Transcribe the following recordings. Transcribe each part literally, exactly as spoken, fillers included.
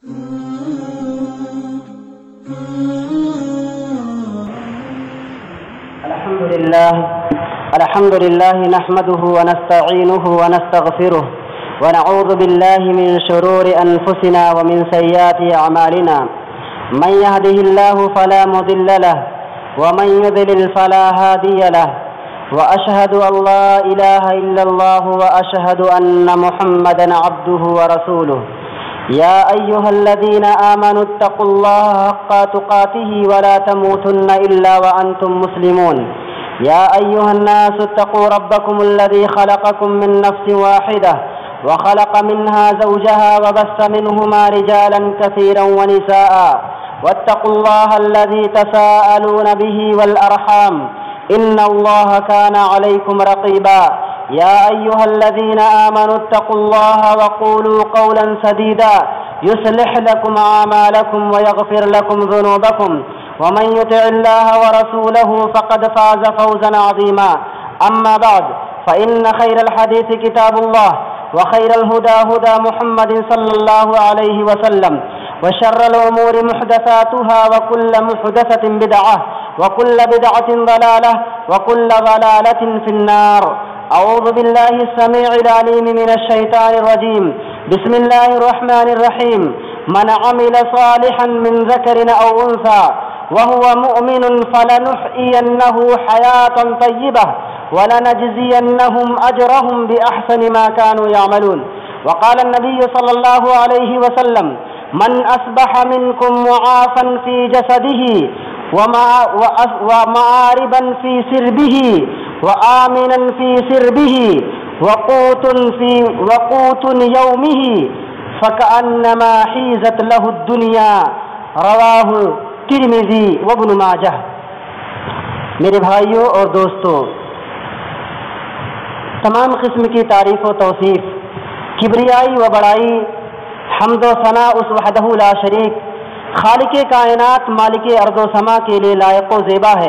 الحمد لله الحمد لله نحمده ونستعينه ونستغفره ونعوذ بالله من شرور أنفسنا ومن سيئات أعمالنا من يهده الله فلا مضل له ومن يضلل فلا هادي له وأشهد أن لا إله إلا الله وأشهد أن محمدا عبده ورسوله يا أيها الذين آمنوا اتقوا الله حق تقاته ولا تموتن إلا وأنتم مسلمون يا أيها الناس اتقوا ربكم الذي خلقكم من نفس واحدة وخلق منها زوجها وبث منهما رجالا كثيرا ونساء واتقوا الله الذي تساءلون به والأرحام إن الله كان عليكم رقيبا يا أيها الذين آمنوا اتقوا الله وقولوا قولا سديدا يصلح لكم أعمالكم ويغفر لكم ذنوبكم ومن يطع الله ورسوله فقد فاز فوزا عظيما أما بعد فإن خير الحديث كتاب الله وخير الهدى هدى محمد صلى الله عليه وسلم وشر الأمور محدثاتها وكل محدثة بدعة وكل بدعة ضلالة وكل ضلالة في النار. أعوذ بالله السميع العليم من الشيطان الرجيم. بسم الله الرحمن الرحيم. من عمل صالحا من ذكر أو أنثى وهو مؤمن فلنحيينه حياة طيبة ولنجزينهم أجرهم بأحسن ما كانوا يعملون. وقال النبي صلى الله عليه وسلم: من أصبح منكم معافا في جسده ومعاربا في سربه وآمنا في سربه وقوت في وقوت يومه فكأنما حيزت له الدنيا. رواہ ترمذی وابن ماجہ. میرے بھائیوں اور دوستوں، تمام قسم کی تعریف و توصیف، کبریائی و بڑائی، حمد و ثنا اس وحدہ لا شریک خالق کائنات مالک ارض و سما کے لیے لائق و زیبا ہے،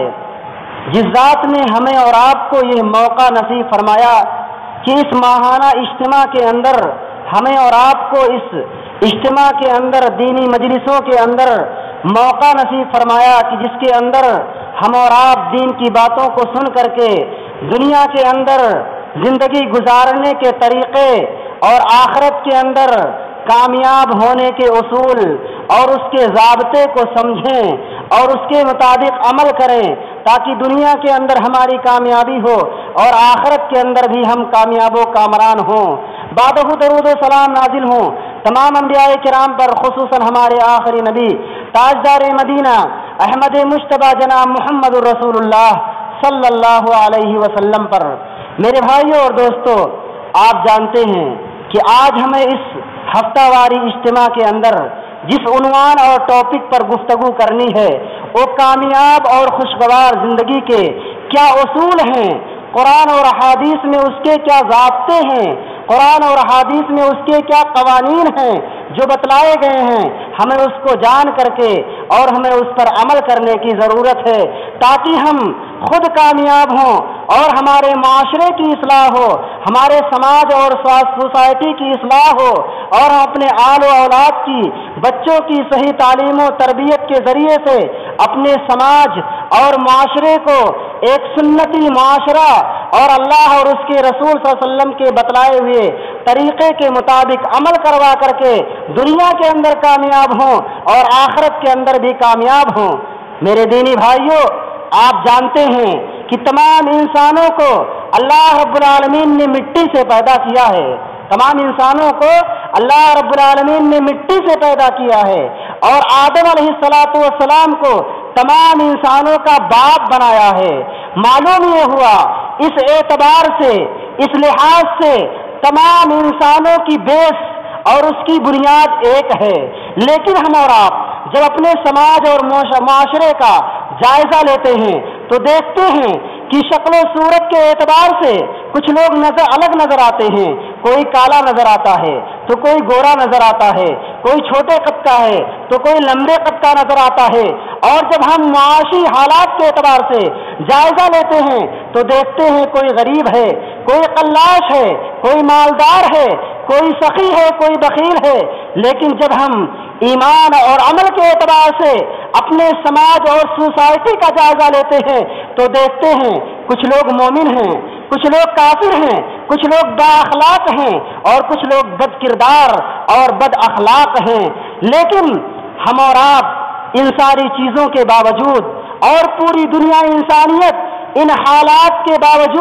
جس ذات نے ہمیں اور آپ کو یہ موقع نصیب فرمایا کہ اس ماہانہ اجتماع کے اندر ہمیں اور آپ کو اس اجتماع کے اندر دینی مجلسوں کے اندر موقع نصیب فرمایا کہ جس کے اندر ہم اور آپ دین کی باتوں کو سن کر کے دنیا کے اندر زندگی گزارنے کے طریقے اور آخرت کے اندر کامیاب ہونے کے اصول اور اس کے ضابطے کو سمجھیں اور اس کے مطابق عمل کریں تاکہ دنیا کے اندر ہماری کامیابی ہو اور آخرت کے اندر بھی ہم کامیاب و کامران ہوں. بعدہ درود و سلام نازل ہوں تمام انبیاء کرام پر، خصوصاً ہمارے آخری نبی تاجدار مدینہ احمد مجتبیٰ جناب محمد الرسول اللہ صلی اللہ علیہ وسلم پر. میرے بھائیوں اور دوستوں، آپ جانتے ہیں کہ آج ہمیں اس ہفتہ واری اجتماع کے اندر جس عنوان اور ٹاپک پر گفتگو کرنی ہے وہ کامیاب اور خوشگوار زندگی کے کیا اصول ہیں، قرآن اور احادیث میں اس کے کیا ضابطے ہیں، قرآن اور احادیث میں اس کے کیا قوانین ہیں جو بتلائے گئے ہیں. ہمیں اس کو جان کر کے اور ہمیں اس پر عمل کرنے کی ضرورت ہے تاکہ ہم خود کامیاب ہوں اور ہمارے معاشرے کی اصلاح ہو، ہمارے سماج اور سوسائٹی کی اصلاح ہو اور ہم اپنے آل و اولاد کی، بچوں کی صحیح تعلیم و تربیت کے ذریعے سے اپنے سماج اور معاشرے کو ایک سنتی معاشرہ اور اللہ اور اس کے رسول صلی اللہ علیہ وسلم کے بتلائے ہوئے طریقے کے مطابق عمل کروا کر کے دنیا کے اندر کامیاب ہوں اور آخرت کے اندر بھی کامیاب ہوں. میرے دینی بھائیوں، آپ جانتے ہیں کہ تمام انسانوں کو اللہ رب العالمین نے مٹی سے پیدا کیا ہے، تمام انسانوں کو اللہ رب العالمین نے مٹی سے پیدا کیا ہے اور آدم علیہ الصلوۃ والسلام کو تمام انسانوں کا باپ بنایا ہے. معلوم یہ ہوا اس اعتبار سے، اس لحاظ سے تمام انسانوں کی بیس اور اس کی بنیاد ایک ہے. لیکن ہم اور آپ جب اپنے سماج اور معاشرے کا جائزہ لیتے ہیں تو دیکھتے ہیں کہ شکل و صورت کے اعتبار سے کچھ لوگ نظر الگ نظر آتے ہیں. کوئی کالا نظر آتا ہے تو کوئی گورا نظر آتا ہے، کوئی چھوٹے قد کا ہے تو کوئی لمبے قد کا نظر آتا ہے. اور جب ہم معاشی حالات کے اعتبار سے جائزہ لیتے ہیں تو دیکھتے ہیں کوئی غریب ہے، کوئی قلاش ہے، کوئی مالدار ہے، کوئی سخی ہے، کوئی بخیل ہے. لیکن جب ہم ایمان اور عمل کے اعتبار سے اپنے سماج اور سوسائٹی کا جائزہ لیتے ہیں تو دیکھتے ہیں کچھ لوگ مومن ہیں، کچھ لوگ کافر ہیں، کچھ لوگ با اخلاق ہیں اور کچھ لوگ بد کردار اور بد اخلاق ہیں۔ لیکن ہم اور آپ ان ساری چیزوں کے باوجود اور پوری دنیا انسانیت ان حالات کے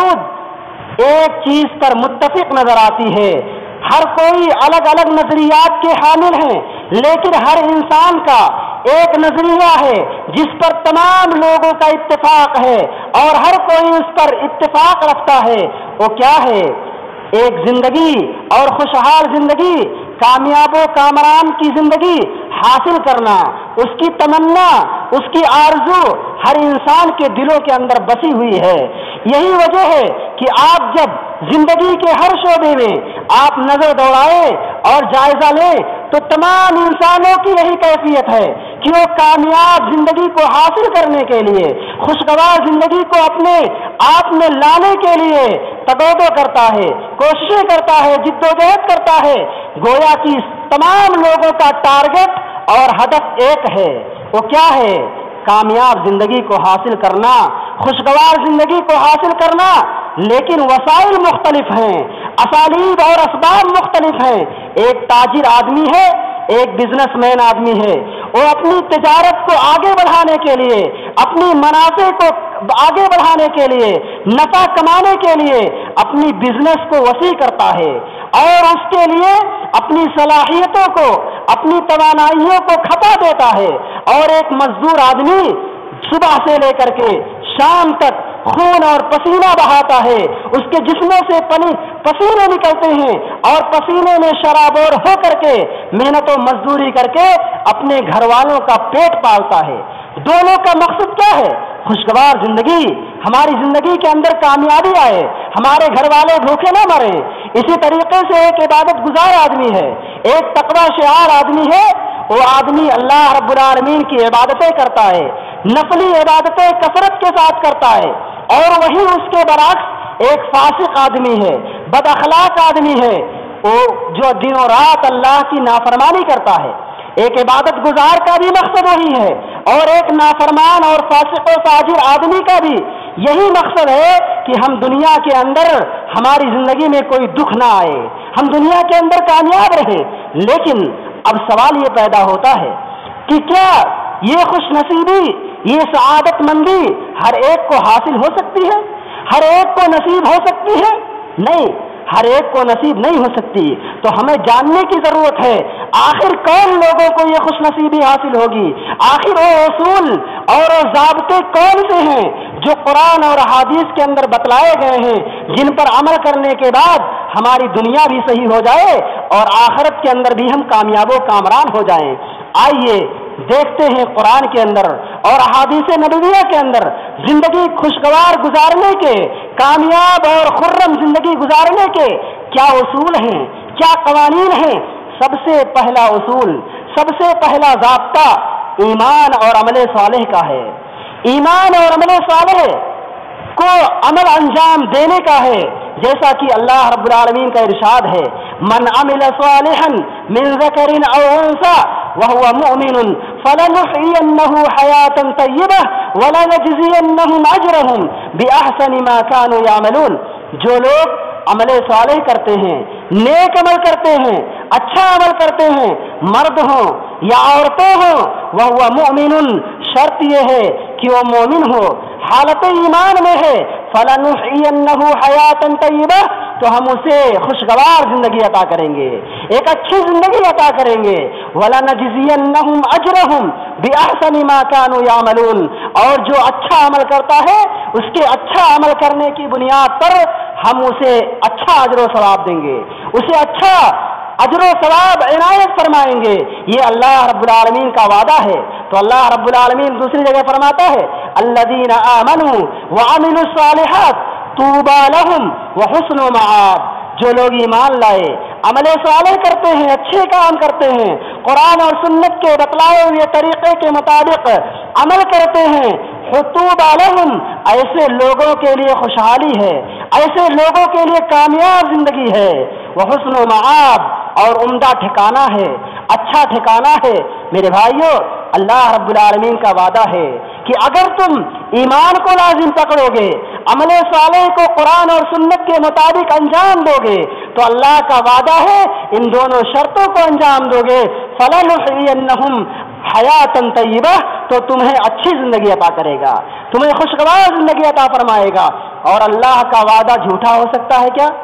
باوجود ایک چیز پر متفق نظر آتی ہے۔ ہر کوئی الگ الگ نظریات کے حامل ہیں، لیکن ہر انسان کا ایک نظریہ ہے جس پر تمام لوگوں کا اتفاق ہے اور ہر کوئی اس پر اتفاق رکھتا ہے۔ وہ کیا ہے؟ ایک زندگی اور خوشحال زندگی، کامیاب و کامران کی زندگی حاصل کرنا، اس کی تمنا، اس کی آرزو ہر انسان کے دلوں کے اندر بسی ہوئی ہے۔ یہی وجہ ہے کہ آپ جب زندگی کے ہر شعبے میں آپ نظر دوڑائیں اور جائزہ لیں تو تمام انسانوں کی یہی کیفیت ہے کہ وہ کامیاب زندگی کو حاصل کرنے کے لیے، خوشگوار زندگی کو اپنے آپ میں لانے کے لیے تگودو کرتا ہے، کوششیں کرتا ہے، جدوجہد کرتا ہے۔ گویا کہ تمام لوگوں کا ٹارگٹ اور ہدف ایک ہے، وہ کیا ہے؟ کامیاب زندگی کو حاصل کرنا، خوشگوار زندگی کو حاصل کرنا۔ لیکن وسائل مختلف ہیں، اسالیب اور اسباب مختلف ہیں۔ ایک تاجر آدمی ہے، ایک بزنس مین آدمی ہے، وہ اپنی تجارت کو آگے بڑھانے کے لیے، اپنی منافع کو آگے بڑھانے کے لیے، نفع کمانے کے لیے اپنی بزنس کو وسیع کرتا ہے اور اس کے لیے اپنی صلاحیتوں کو، اپنی توانائیوں کو کھپا دیتا ہے۔ اور ایک مزدور آدمی صبح سے لے کر کے شام تک خون اور پسینہ بہاتا ہے، اس کے جسموں سے پسینے نکلتے ہیں اور پسینے میں شرابور ہو کر کے محنت و مزدوری کر کے اپنے گھر والوں کا پیٹ پالتا ہے۔ دونوں کا مقصد کیا ہے؟ خوشگوار زندگی، ہماری زندگی کے اندر کامیابی آئے، ہمارے گھر والے بھوکے نہ مریں۔ اسی طریقے سے ایک عبادت گزار آدمی ہے، ایک تقوی شعار آدمی ہے، وہ آدمی اللہ رب العالمین کی عبادتیں کرتا ہے، نفلی عبادتیں کثرت کے ساتھ کرتا ہے۔ اور وہی اس کے برعکس ایک فاسق آدمی ہے، بد اخلاق آدمی ہے، وہ جو دنوں رات اللہ کی نافرمانی کرتا ہے۔ ایک عبادت گزار کا بھی مقصد وہی ہے اور ایک نافرمان اور فاسق و فاجر آدمی کا بھی یہی مقصد ہے کہ ہم دنیا کے اندر ہماری زندگی میں کوئی دکھ نہ آئے، ہم دنیا کے اندر کامیاب رہیں۔ لیکن اب سوال یہ پیدا ہوتا ہے کہ کیا یہ خوش نصیبی، یہ سعادت مندی ہر ایک کو حاصل ہو سکتی ہے؟ ہر ایک کو نصیب ہو سکتی ہے؟ نہیں، ہر ایک کو نصیب نہیں ہو سکتی۔ تو ہمیں جاننے کی ضرورت ہے آخر کون لوگوں کو یہ خوش نصیبی حاصل ہوگی، آخر وہ اصول اور وہ ضابطے کون سے ہیں جو قرآن اور حدیث کے اندر بتلائے گئے ہیں، جن پر عمل کرنے کے بعد ہماری دنیا بھی صحیح ہو جائے اور آخرت کے اندر بھی ہم کامیاب و کامران ہو جائیں۔ آئیے دیکھتے ہیں قرآن کے اندر اور احادیث نبویہ کے اندر زندگی خوشگوار گزارنے کے، کامیاب اور خرم زندگی گزارنے کے کیا اصول ہیں، کیا قوانین ہیں۔ سب سے پہلا اصول، سب سے پہلا ضابطہ ایمان اور عمل صالح کا ہے۔ ایمان اور عمل صالح کو عمل انجام دینے کا ہے، جیسا کہ اللہ رب العالمین کا ارشاد ہے، من عمل صالحا من ذکر او انثى وهو مؤمن فلنحيينه حياة طیبة ولنجزینهم اجرهم باحسن ما كانوا يعملون۔ جو لوگ عمل صالح کرتے ہیں، نیک عمل کرتے ہیں، اچھا عمل کرتے ہیں، مرد ہوں یا عورتیں ہوں، وهو مؤمن، شرط یہ ہے کہ وہ مومن ہو، حالت ایمان میں ہے، فَلَنُحْيِيَنَّهُ حَيَاةً طَيِّبَةً، تو ہم اسے خوشگوار زندگی عطا کریں گے، ایک اچھی زندگی عطا کریں گے، وَلَنَجْزِيَنَّهُمْ أَجْرَهُمْ بِأَحْسَنِ مَا كَانُوا يَعْمَلُونَ، اور جو اچھا عمل کرتا ہے اس کے اچھا عمل کرنے کی بنیاد پر ہم اسے اچھا اجر و ثواب دیں گے، اسے اچھا اجر و ثواب عنایت فرمائیں گے۔ یہ اللہ رب العالمین کا وعدہ ہے۔ تو اللہ رب العالمین دوسری جگہ فرماتا ہے، الذین آمنوا وعملوا الصالحات طوبى لهم وحسن مآب، جو لوگ ایمان لائے، عمل صالح کرتے ہیں، اچھے کام کرتے ہیں، قرآن اور سنت کے بتلائے ہوئے طریقے کے مطابق عمل کرتے ہیں، طوبى لهم، ایسے لوگوں کے لیے خوشحالی ہے، ایسے لوگوں کے لیے کامیاب زندگی ہے، وحسن مآب، اور عمدہ ٹھکانہ ہے، اچھا ٹھکانہ ہے۔ میرے بھائیوں، اللہ رب العالمین کا وعدہ ہے کہ اگر تم ایمان کو لازم پکڑو گے، عمل صالح کو قرآن اور سنت کے مطابق انجام دو گے، تو اللہ کا وعدہ ہے ان دونوں شرطوں کو انجام دو گے، فَلَنُحْيِيَنَّهُمْ حَيَاةً طَيِّبَةً، تو تمہیں اچھی زندگی عطا کرے گا، تمہیں خوشگوار زندگی عطا فرمائے گا۔ اور اللہ کا وعدہ جھوٹا ہو سکتا ہے کیا؟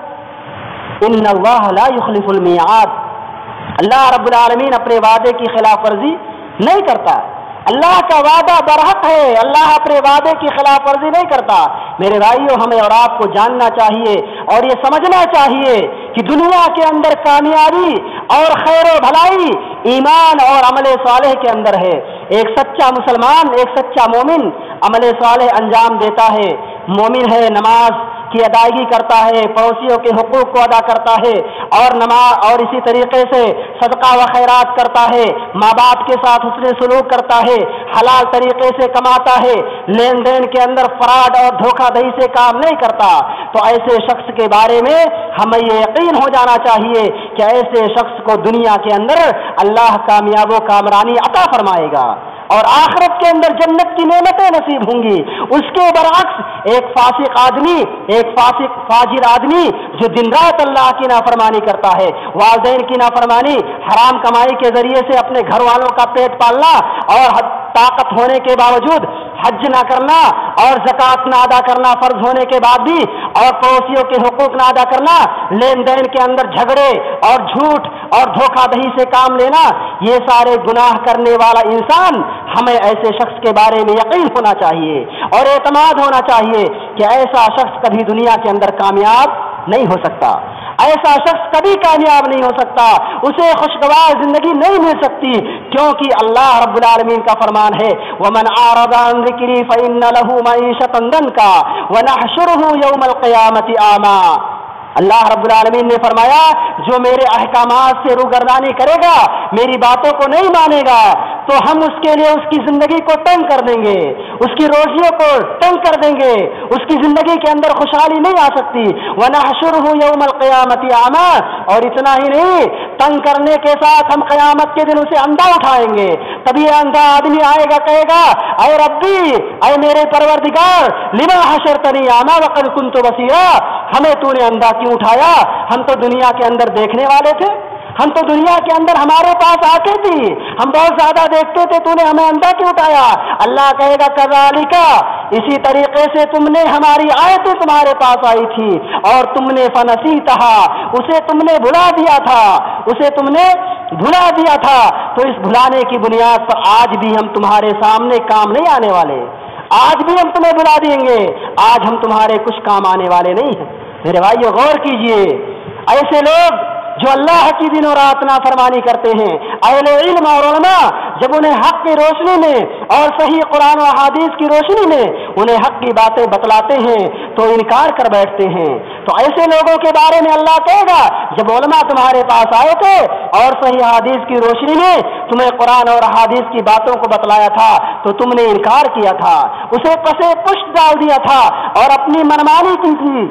ان اللہ لا یخلف المیعاد، اللہ رب العالمین اپنے وعدے کی خلاف ورزی نہیں کرتا، اللہ کا وعدہ برحق ہے، اللہ اپنے وعدے کی خلاف ورزی نہیں کرتا۔ میرے بھائیوں، ہمیں اور آپ کو جاننا چاہیے اور یہ سمجھنا چاہیے کہ دنیا کے اندر کامیابی اور خیر و بھلائی ایمان اور عمل صالح کے اندر ہے۔ ایک سچا مسلمان، ایک سچا مومن عمل صالح انجام دیتا ہے، مومن ہے، نماز کی ادائیگی کرتا ہے، پڑوسیوں کے حقوق کو ادا کرتا ہے، اور نماز اور اسی طریقے سے صدقہ و خیرات کرتا ہے، ماں باپ کے ساتھ حسن سلوک کرتا ہے، حلال طریقے سے کماتا ہے، لین دین کے اندر فراڈ اور دھوکہ دہی سے کام نہیں کرتا، تو ایسے شخص کے بارے میں ہمیں یہ یقین ہو جانا چاہیے کہ ایسے شخص کو دنیا کے اندر اللہ کامیاب و کامرانی عطا فرمائے گا اور آخرت کے اندر جنت کی نعمتیں نصیب ہوں گی۔ اس کے برعکس ایک فاسق آدمی، ایک فاسق فاجر آدمی جو دن رات اللہ کی نافرمانی کرتا ہے، والدین کی نافرمانی، حرام کمائی کے ذریعے سے اپنے گھر والوں کا پیٹ پالنا، اور طاقت ہونے کے باوجود حج نہ کرنا اور زکوٰۃ نہ ادا کرنا فرض ہونے کے بعد بھی، اور پڑوسیوں کے حقوق نہ ادا کرنا، لین دین کے اندر جھگڑے اور جھوٹ اور دھوکہ دہی سے کام لینا، یہ سارے گناہ کرنے والا انسان، ہمیں ایسے شخص کے بارے میں یقین ہونا چاہیے اور اعتماد ہونا چاہیے کہ ایسا شخص کبھی دنیا کے اندر کامیاب نہیں ہو سکتا، ایسا شخص کبھی کامیاب نہیں ہو سکتا، اسے خوشگوار زندگی نہیں مل سکتی، کیونکہ اللہ رب العالمین کا فرمان ہے وَمَنْ أَعْرَضَ عَنْ ذِكْرِي فَإِنَّ لَهُ مَعِيشَةً ضَنكًا وَنَحْشُرُهُ يَوْمَ الْقِيَامَةِ أَعْمَىٰ۔ اللہ رب العالمین نے فرمایا جو میرے احکامات سے روگردانی کرے گا، میری باتوں کو نہیں مانے گا، تو ہم اس کے لیے اس کی زندگی کو تنگ کر دیں گے، اس کی روزیوں کو تنگ کر دیں گے، اس کی زندگی کے اندر خوشحالی نہیں آ سکتی۔ وَنَحْشُرُهُ يَوْمَ الْقِيَامَةِ أَعْمَىٰ، اور اتنا ہی نہیں، تنگ کرنے کے ساتھ ہم قیامت کے دن اسے اندھا اٹھائیں گے، تب یہ اندھا آدمی آئے گا، کہے گا اے ربی، اے میرے پروردگار، لما حشرتنی اعمیٰ وقد كنت بصیرا، ہمیں تو نے اندھا کیوں اٹھایا؟ ہم تو دنیا کے اندر دیکھنے والے تھے، ہم تو دنیا کے اندر ہمارے پاس آتے تھی، ہم بہت زیادہ دیکھتے تھے، تو نے ہمیں اندھا کیوں اٹھایا؟ اللہ کہے گا کذالک، اسی طریقے سے تم نے ہماری آیتیں تمہارے پاس آئی تھی اور تم نے فنسیتھا، اسے تم نے بھلا دیا تھا، اسے تم نے بھلا دیا تھا، تو اس بھلانے کی بنیاد پر آج بھی ہم تمہارے سامنے کام نہیں آنے والے، آج بھی ہم تمہیں بھلا دیں گے، آج ہم تمہارے کچھ کام آنے والے نہیں ہیں۔ میرے بھائیو غور کیجئے، ایسے لوگ جو اللہ کی دن و رات نافرمانی کرتے ہیں، اہل علم اور علماء جب انہیں حق کی روشنی میں اور صحیح قرآن و احادیث کی روشنی میں انہیں حق کی باتیں بتلاتے ہیں تو انکار کر بیٹھتے ہیں، تو ایسے لوگوں کے بارے میں اللہ کہے گا جب علماء تمہارے پاس آئے تھے اور صحیح حدیث کی روشنی میں تمہیں قرآن اور احادیث کی باتوں کو بتلایا تھا تو تم نے انکار کیا تھا، اسے پسے پشت ڈال دیا تھا اور اپنی منمانی کی تھی،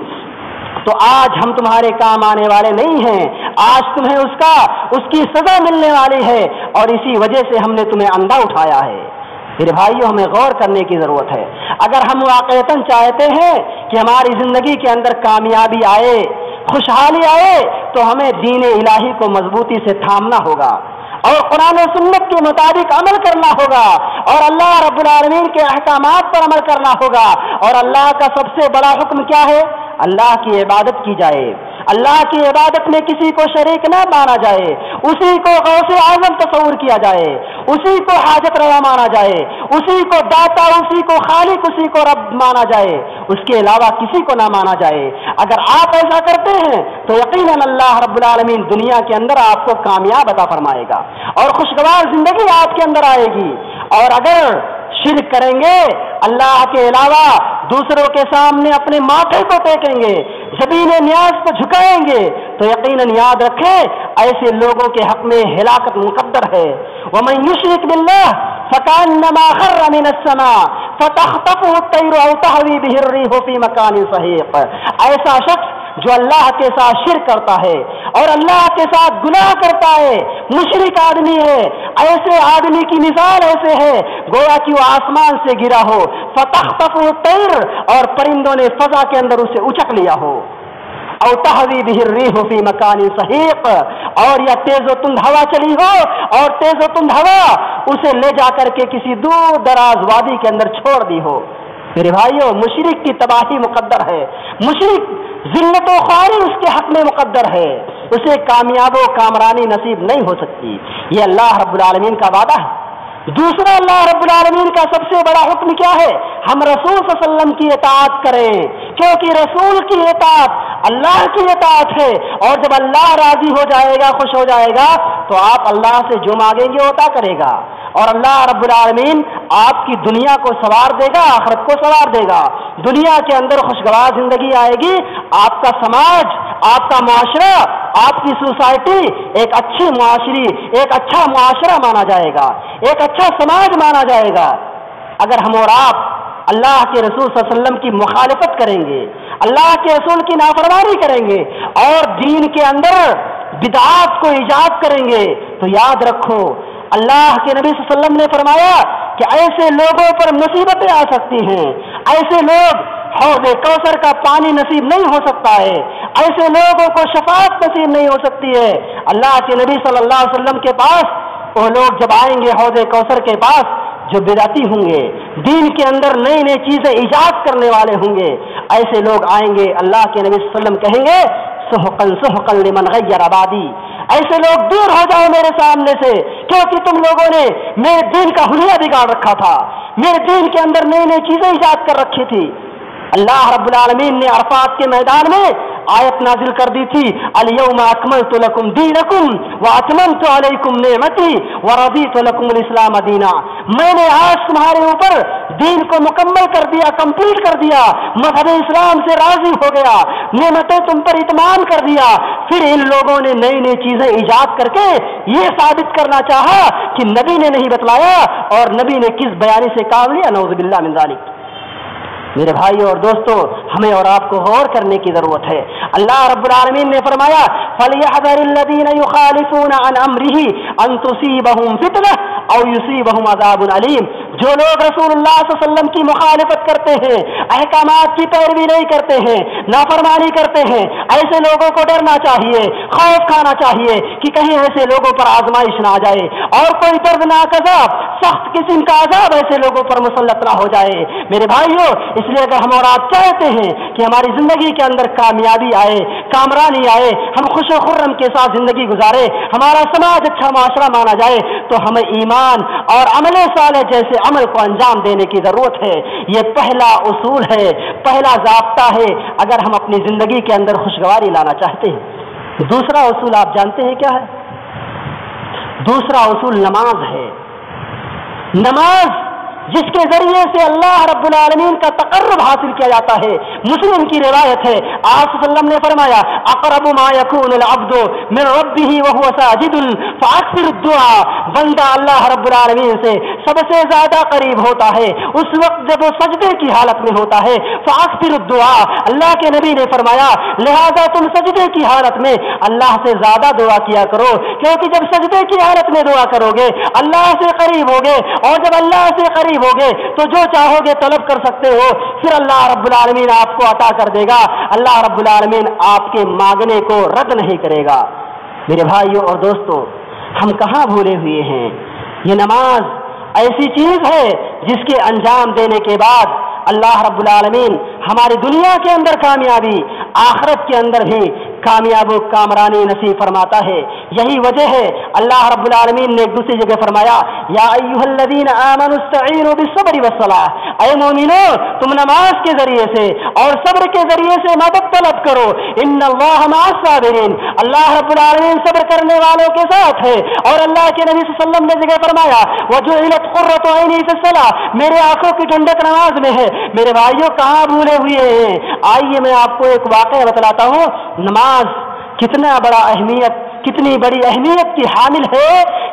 تو آج ہم تمہارے کام آنے والے نہیں ہیں، آج تمہیں اس کا اس کی سزا ملنے والی ہے، اور اسی وجہ سے ہم نے تمہیں اندھا اٹھایا ہے۔ میرے بھائیوں، ہمیں غور کرنے کی ضرورت ہے، اگر ہم واقعتاً چاہتے ہیں کہ ہماری زندگی کے اندر کامیابی آئے، خوشحالی آئے، تو ہمیں دین الہی کو مضبوطی سے تھامنا ہوگا اور قرآن و سنت کے مطابق عمل کرنا ہوگا اور اللہ رب العالمین کے احکامات پر عمل کرنا ہوگا، اور اللہ کا سب سے بڑا حکم کیا ہے؟ اللہ کی عبادت کی جائے، اللہ کی عبادت میں کسی کو شریک نہ مانا جائے، اسی کو غوث اعظم تصور کیا جائے، اسی کو حاجت روا مانا جائے، اسی کو داتا، اسی کو خالق، اسی کو رب مانا جائے، اس کے علاوہ کسی کو نہ مانا جائے۔ اگر آپ ایسا کرتے ہیں تو یقیناً اللہ رب العالمین دنیا کے اندر آپ کو کامیاب عطا فرمائے گا اور خوشگوار زندگی آپ کے اندر آئے گی، اور اگر شرک کریں گے، اللہ کے علاوہ دوسروں کے سامنے اپنے ماتھے کو ٹیکیں گے، زمین نیاز کو جھکائیں گے، تو یقیناً یاد رکھیں ایسے لوگوں کے حق میں ہلاکت مقدر ہے۔ وَمَن يُشْرِكْ بِاللَّهِ فَكَأَنَّمَا خَرَّ مِنَ السَّمَاءِ فَتَخْطَفُهُ الطَّيْرُ أَوْ تَهْوِي بِهِ الرِّيحُ فِي مَكَانٍ سَحِيقٍ، ایسا شخص جو اللہ کے ساتھ شرک کرتا ہے اور اللہ کے ساتھ گناہ کرتا ہے، مشرک آدمی ہے، ایسے آدمی کی مثال ایسے ہے گویا کہ وہ آسمان سے گرا ہو، فتخطفه الطير، اور پرندوں نے فضا کے اندر اسے اچک لیا ہو، او تهوی به الريح في مكان سحيق، اور یا تیز و تند ہوا چلی ہو اور تیز و تند ہوا اسے لے جا کر کے کسی دور دراز وادی کے اندر چھوڑ دی ہو۔ میرے بھائیوں، مشرک کی تباہی مقدر ہے، مشرک ذلت و خواری اس کے حق میں مقدر ہے، اسے کامیاب و کامرانی نصیب نہیں ہو سکتی۔ یہ اللہ رب العالمین کا وعدہ ہے۔ دوسرا، اللہ رب العالمین کا سب سے بڑا حکم کیا ہے؟ ہم رسول صلی اللہ علیہ وسلم کی اطاعت کریں، کیونکہ رسول کی اطاعت اللہ کی اطاعت ہے، اور جب اللہ راضی ہو جائے گا، خوش ہو جائے گا، تو آپ اللہ سے جو مانگیں گے وہ عطا کرے گا، اور اللہ رب العالمین آپ کی دنیا کو سنوار دے گا، آخرت کو سنوار دے گا۔ دنیا کے اندر خوشگوار زندگی آئے گی، آپ کا سماج، آپ کا معاشرہ، آپ کی سوسائٹی ایک اچھی معاشری ایک اچھا معاشرہ مانا جائے گا، ایک اچھا سماج مانا جائے گا۔ اگر ہم اور آپ اللہ کے رسول صلی اللہ علیہ وسلم کی مخالفت کریں گے، اللہ کے رسول کی نافرمانی کریں گے اور دین کے اندر بدعات کو ایجاد کریں گے، تو یاد رکھو اللہ کے نبی صلی اللہ علیہ وسلم نے فرمایا کہ ایسے لوگوں پر مصیبتیں آ سکتی ہیں، ایسے لوگ حوض کوثر کا پانی نصیب نہیں ہو سکتا ہے، ایسے لوگوں کو شفاعت نصیب نہیں ہو سکتی ہے۔ اللہ کے نبی صلی اللہ علیہ وسلم کے پاس وہ لوگ جب آئیں گے حوض کوثر کے پاس جو بدعتی ہوں گے، دین کے اندر نئی نئی چیزیں ایجاد کرنے والے ہوں گے، ایسے لوگ آئیں گے، اللہ کے نبی صلی اللہ علیہ وسلم کہیں گے سحقا سحقا لمن غیر عبادی، ایسے لوگ دور ہو جاؤ میرے سامنے سے، کیونکہ تم لوگوں نے میرے دین کا حلیہ بگاڑ رکھا تھا، میرے دین کے اندر نئی نئی چیزیں ایجاد کر رکھی تھی۔ اللہ رب العالمین نے عرفات کے میدان میں آیت نازل کر دی تھی، الیوم اکملت لکم دینکم واتممت علیکم نعمتی ورضیت لکم الاسلام دینا، میں نے آج تمہارے اوپر دین کو مکمل کر دیا، کمپلیٹ کر دیا، مذہب اسلام سے راضی ہو گیا، نعمتیں تم پر اتمام کر دیا۔ پھر ان لوگوں نے نئی نئی چیزیں ایجاد کر کے یہ ثابت کرنا چاہا کہ نبی نے نہیں بتلایا اور نبی نے کس بیانی سے کام لیا، نعوذ باللہ من ذالک۔ میرے بھائیوں اور دوستوں، ہمیں اور آپ کو غور کرنے کی ضرورت ہے۔ اللہ رب العالمین نے فرمایا فَلْيَحْذَرِ الَّذِينَ يُخَالِفُونَ عَنْ أَمْرِهِ أَن تُصِيبَهُمْ فِتْنَةٌ أَوْ يُصِيبَهُمْ عَذَابٌ أَلِيمٌ۔ جو لوگ رسول اللہ صلی اللہ علیہ وسلم کی مخالفت کرتے ہیں، احکامات کی پیروی نہیں کرتے ہیں، نافرمانی کرتے ہیں، ایسے لوگوں کو ڈرنا چاہیے، خوف کھانا چاہیے کہ کہیں ایسے لوگوں پر آزمائش نہ آ جائے اور کوئی دردناک عذاب، سخت قسم کا عذاب ایسے لوگوں پر مسلط نہ ہو جائے۔ میرے بھائیوں، اس لیے اگر ہم اور آپ چاہتے ہیں کہ ہماری زندگی کے اندر کامیابی آئے، کامرانی آئے، ہم خوش و خرم کے ساتھ زندگی گزارے، ہمارا سماج اچھا معاشرہ مانا جائے، تو ہمیں ایمان اور عمل صالح جیسے عمل کو انجام دینے کی ضرورت ہے۔ یہ پہلا اصول ہے، پہلا ضابطہ ہے اگر ہم اپنی زندگی کے اندر خوشگواری لانا چاہتے ہیں۔ دوسرا اصول آپ جانتے ہیں کیا ہے؟ دوسرا اصول نماز ہے۔ نماز جس کے ذریعے سے اللہ رب العالمین کا تقرب حاصل کیا جاتا ہے۔ مسلم کی روایت ہے، آپ صلی اللہ علیہ وسلم نے فرمایا اقرب ما يكون العبد من ربه وهو ساجد فاكثر الدعاء، بندہ اللہ رب العالمین سے سب سے زیادہ قریب ہوتا ہے اس وقت جب وہ سجدے کی حالت میں ہوتا ہے، فاكثر الدعاء، اللہ کے نبی نے فرمایا لہذا تم سجدے کی حالت میں اللہ سے زیادہ دعا کیا کرو، کیونکہ جب سجدے کی حالت میں دعا کرو گے اللہ سے قریب ہوگے، اور جب اللہ سے قریب ہوگے تو جو چاہو گے طلب کر سکتے ہو، پھر اللہ رب العالمین آپ کو عطا کر دے گا، اللہ رب العالمین آپ کے مانگنے کو رد نہیں کرے گا۔ میرے بھائیوں اور دوستوں، ہم کہاں بھولے ہوئے ہیں؟ یہ نماز ایسی چیز ہے جس کے انجام دینے کے بعد اللہ رب العالمین ہماری دنیا کے اندر کامیابی، آخرت کے اندر بھی کامیاب و کامرانی نصیب فرماتا ہے۔ یہی وجہ ہے اللہ رب العالمین نے ایک دوسری جگہ فرمایا یا ایھا الذین آمنوا استعینوا بالصبر والصلاۃ، اے مومنو تم نماز کے ذریعے سے اور صبر کے ذریعے سے مدد طلب کرو، ان اللہ مع الصابرین، اللہ رب العالمین صبر کرنے والوں کے ساتھ ہے۔ اور اللہ کے نبی صلی اللہ علیہ وسلم نے جگہ فرمایا وجعلت قرۃ عینی فی الصلاۃ، میرے آنکھوں کی ٹھنڈک نماز میں ہے۔ میرے بھائیوں کہاں بھولے ہوئے ہیں؟ آئیے میں آپ کو ایک واقعہ بتلاتا ہوں، نماز کتنا بڑا اہمیت کتنی بڑی اہمیت کی حامل ہے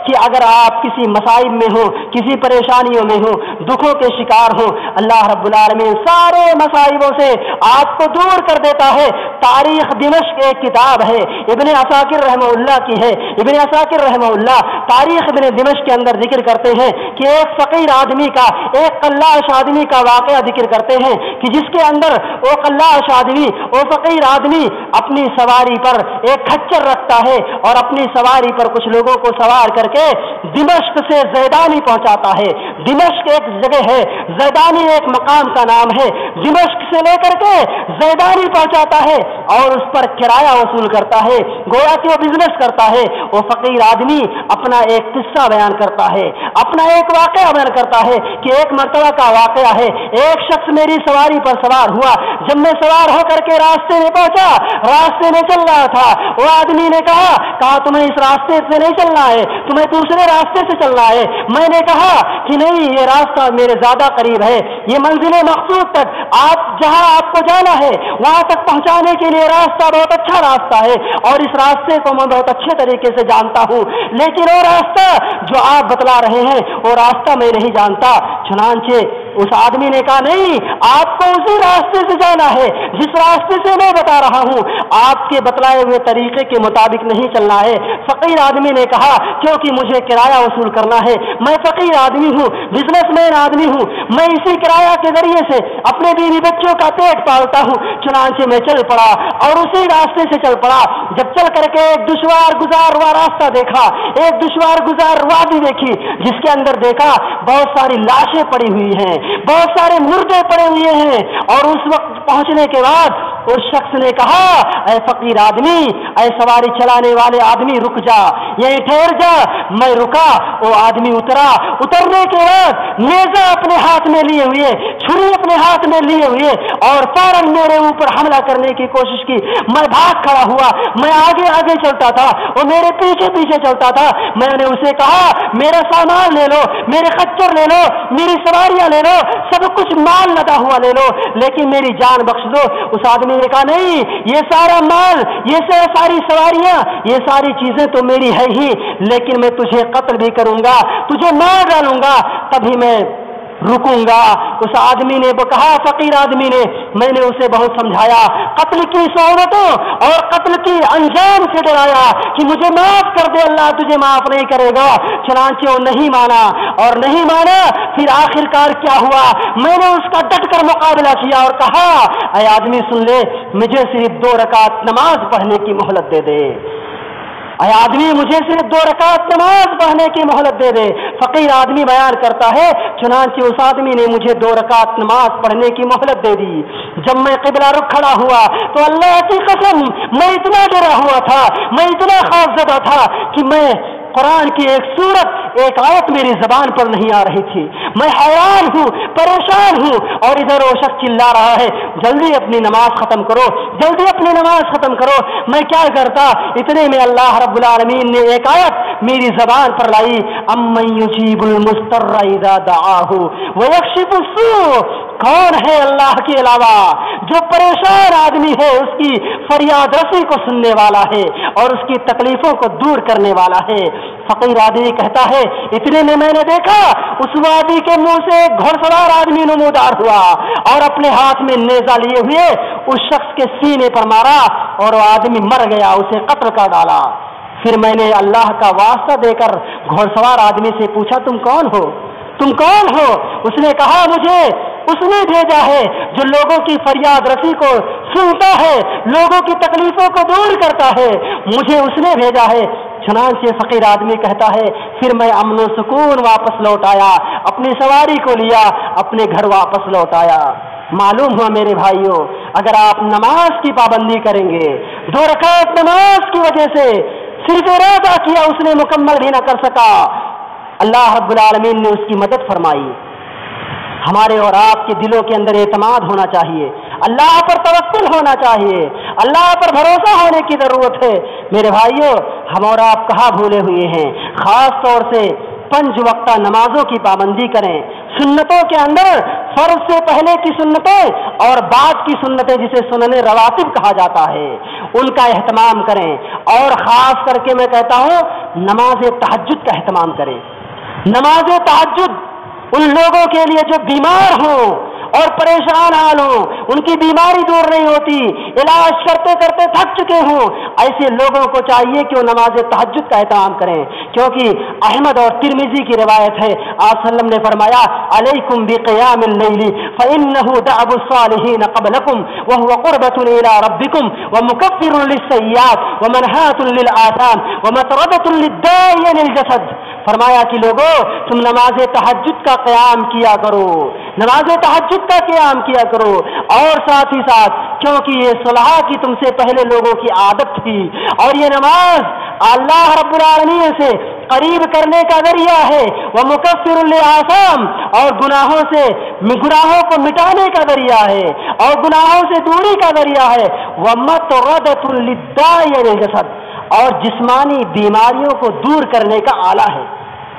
کہ اگر آپ کسی مصائب میں ہو, کسی پریشانیوں میں ہو, دکھوں کے شکار ہو, اللہ رب العالمین سارے مصائبوں سے آپ کو دور کر دیتا ہے. تاریخ دمشق ایک کتاب ہے, ابن عساکر رحمہ اللہ کی ہے. ابن عساکر رحمہ اللہ تاریخ ابن دمشق کے اندر ذکر کرتے ہیں کہ ایک فقیر آدمی کا, ایک قلاش آدمی کا واقعہ ذکر کرتے ہیں کہ جس کے اندر وہ قلاش آدمی, وہ فقیر آدمی اپنی سواری پر ایک کھچر رکھتا ہے اور اپنی سواری پر کچھ لوگوں کو سوار کر کے دمشق سے زیدانی پہنچاتا ہے. دمشق ایک جگہ ہے, زیدانی ایک مقام کا نام ہے. دمشق سے لے کر کے زیدانی پہنچاتا ہے اور اس پر کرایہ وصول کرتا ہے, گویا کہ وہ بزنس کرتا ہے. وہ فقیر آدمی اپنا ایک قصہ بیان کرتا ہے, اپنا ایک واقعہ بیان کرتا ہے کہ ایک مرتبہ کا واقعہ ہے. ایک شخص میری سواری پر سوار ہوا. جب میں سوار ہو کر کے راستے میں پہنچا, راستے میں چل رہا تھا, وہ آدمی نے کہا کہا تمہیں اس راستے سے نہیں چلنا ہے, تمہیں دوسرے راستے سے چلنا ہے. میں نے کہا کہ نہیں, یہ راستہ میرے زیادہ قریب ہے, یہ منزل مقصود تک آپ جہاں آپ کو جانا ہے وہاں تک پہنچانے کے لیے راستہ بہت اچھا راستہ ہے اور اس راستے کو میں بہت اچھے طریقے سے جانتا ہوں, لیکن وہ راستہ جو آپ بتلا رہے ہیں وہ راستہ میں نہیں جانتا. چنانچہ اس آدمی نے کہا نہیں, آپ کو اسی راستے سے جانا ہے جس راستے سے میں بتا رہا ہوں, آپ کے بتلائے ہوئے طریقے کے مطابق نہیں چلنا ہے. فقیر آدمی نے کہا کیونکہ مجھے کرایہ وصول کرنا ہے, میں فقیر آدمی ہوں, بزنس مین آدمی ہوں, میں اسی کرایہ کے ذریعے سے اپنے بیوی بچوں کا پیٹ پالتا ہوں. چنانچہ میں چل پڑا اور اسی راستے سے چل پڑا. جب چل کر کے ایک دشوار گزار ہوا راستہ دیکھا, ایک دشوار گزار وادی دیکھی جس کے اندر دیکھا بہت ساری لاشیں پڑی ہوئی ہیں, بہت سارے مردے پڑے ہوئے ہیں. اور اس وقت پہنچنے کے بعد اس شخص نے کہا اے فقیر آدمی, اے سواری چلانے والے آدمی, رک جا, یہیں ٹھہر جا. میں رکا, وہ آدمی اترا. اترنے کے بعد نیزہ اپنے ہاتھ میں لیے ہوئے, چھری اپنے ہاتھ میں لیے ہوئے اور فوراً میرے اوپر حملہ کرنے کی کوشش کی. میں بھاگ کھڑا ہوا, میں آگے آگے چلتا تھا, وہ میرے پیچھے پیچھے چلتا تھا. میں نے اسے کہا میرا سامان لے لو, میرے خچر لے لو, میری سواریاں لے لو, سب کچھ مال لدا ہوا لے لو, لیکن میری جان بخش دو. اس آدمی نے کہا نہیں, یہ سارا مال, یہ ساری سواریاں, یہ ساری چیزیں تو میری ہے ہی, لیکن میں تجھے قتل بھی کروں گا, تجھے مار ڈالوں گا, تبھی میں رکوں گا. اس آدمی نے کہا, فقیر آدمی نے, میں نے اسے بہت سمجھایا, قتل کی صورتوں اور قتل کی انجام سے ڈرایا کہ مجھے معاف کر دے, اللہ تجھے معاف نہیں کرے گا. چنانچہ وہ نہیں مانا اور نہیں مانا. پھر آخر کار کیا ہوا, میں نے اس کا ڈٹ کر مقابلہ کیا اور کہا اے آدمی سن لے, مجھے صرف دو رکعت نماز پڑھنے کی مہلت دے دے. اے آدمی مجھے صرف دو رکعت نماز پڑھنے کی مہلت دے دے. فقیر آدمی بیان کرتا ہے چنانچہ اس آدمی نے مجھے دو رکعت نماز پڑھنے کی مہلت دے دی. جب میں قبلہ رخ کھڑا ہوا تو اللہ کی قسم میں اتنا ڈرا ہوا تھا, میں اتنا خوف زدہ تھا کہ میں قرآن کی ایک سورت, ایک آیت میری زبان پر نہیں آ رہی تھی. میں حیران ہوں, پریشان ہوں, اور ادھر وہ شخص چلا رہا ہے جلدی اپنی نماز ختم کرو, جلدی اپنی نماز ختم کرو. میں کیا کرتا, اتنے میں اللہ رب العالمین نے ایک آیت میری زبان پر لائی, امن یجیب المضطر اذا دعاہ ویکشف السوء. کون ہے اللہ کے علاوہ جو پریشان آدمی ہے اس کی فریاد رسی کو سننے والا ہے اور اس کی تکلیفوں کو دور کرنے والا ہے. فقیر آدمی کہتا ہے اتنے میں میں نے دیکھا اس وادی کے منہ سے ایک گھڑ سوار آدمی نمودار ہوا اور اپنے ہاتھ میں نیزہ لیے ہوئے اس شخص کے سینے پر مارا اور وہ آدمی مر گیا, اسے قتل کر ڈالا. پھر میں نے اللہ کا واسطہ دے کر گھڑ سوار آدمی سے پوچھا تم کون ہو, تم کون ہو؟ اس نے کہا مجھے اس نے بھیجا ہے جو لوگوں کی فریاد رسی کو سنتا ہے, لوگوں کی تکلیفوں کو دور کرتا ہے, مجھے اس نے بھیجا ہے. چنانچہ فقیر آدمی کہتا ہے پھر میں امن و سکون واپس لوٹ آیا, اپنی سواری کو لیا, اپنے گھر واپس لوٹ آیا. معلوم ہوا میرے بھائیوں, اگر آپ نماز کی پابندی کریں گے, دو رکعت نماز کی وجہ سے صرف ارادہ کیا اس نے مکمل بھی نہ کر سکا, اللہ رب العالمین نے اس کی مدد فرمائی. ہمارے اور آپ کے دلوں کے اندر اعتماد ہونا چاہیے, اللہ پر توکل ہونا چاہیے, اللہ پر بھروسہ ہونے کی ضرورت ہے. میرے بھائیوں, ہم اور آپ کہاں بھولے ہوئے ہیں, خاص طور سے پنج وقتہ نمازوں کی پابندی کریں. سنتوں کے اندر فرض سے پہلے کی سنتیں اور بعد کی سنتیں جسے سنن رواتب کہا جاتا ہے ان کا اہتمام کریں، اور خاص کر کے میں کہتا ہوں نماز تہجد کا اہتمام کریں۔ نماز تہجد ان لوگوں کے لیے جو بیمار ہوں اور پریشان حال ہوں، ان کی بیماری دور نہیں ہوتی، علاج کرتے کرتے تھک چکے ہوں، ایسے لوگوں کو چاہیے کہ وہ نماز تہجد کا اہتمام کریں، کیونکہ احمد اور ترمذی کی روایت ہے، آپ صلی اللہ علیہ وسلم نے فرمایا علیکم بقیام اللیل فإنہ دأب الصالحین قبلکم وہو قربۃ الی ربکم ومکفر للسیئات ومنہاۃ للآثام ومطردۃ للداعی للجسد۔ فرمایا کہ لوگوں تم نماز تہجد کا قیام کیا کرو، نماز تہجد کا قیام کیا کرو، اور ساتھ ہی ساتھ کیونکہ یہ صلح کی تم سے پہلے لوگوں کی عادت تھی، اور یہ نماز اللہ رب العالمین سے قریب کرنے کا ذریعہ ہے، وہ مکفر للآثام اور گناہوں سے گناہوں کو مٹانے کا ذریعہ ہے، اور گناہوں سے دوری کا ذریعہ ہے، ومطردۃ للداعی للجسد اور جسمانی بیماریوں کو دور کرنے کا آلہ ہے۔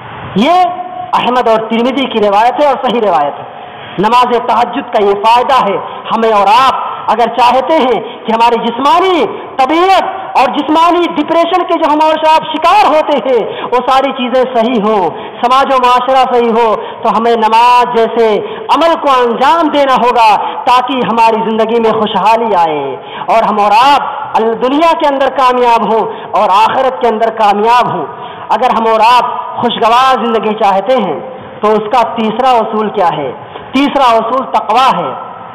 یہ احمد اور ترمذی کی روایت ہے اور صحیح روایت ہے۔ نماز تہجد کا یہ فائدہ ہے، ہمیں اور آپ اگر چاہتے ہیں کہ ہماری جسمانی طبیعت اور جسمانی ڈپریشن کے جو ہم اور آپ شکار ہوتے ہیں وہ ساری چیزیں صحیح ہوں، سماج و معاشرہ صحیح ہو، تو ہمیں نماز جیسے عمل کو انجام دینا ہوگا تاکہ ہماری زندگی میں خوشحالی آئے اور ہم اور آپ دنیا کے اندر کامیاب ہوں اور آخرت کے اندر کامیاب ہوں۔ اگر ہم اور آپ خوشگوار زندگی چاہتے ہیں تو اس کا تیسرا اصول کیا ہے؟ تیسرا اصول تقویٰ ہے۔